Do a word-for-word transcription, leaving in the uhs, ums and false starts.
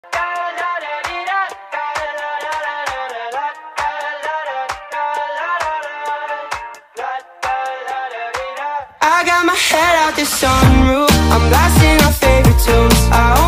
I got my head out the sunroof, I'm blasting our favorite tunes. I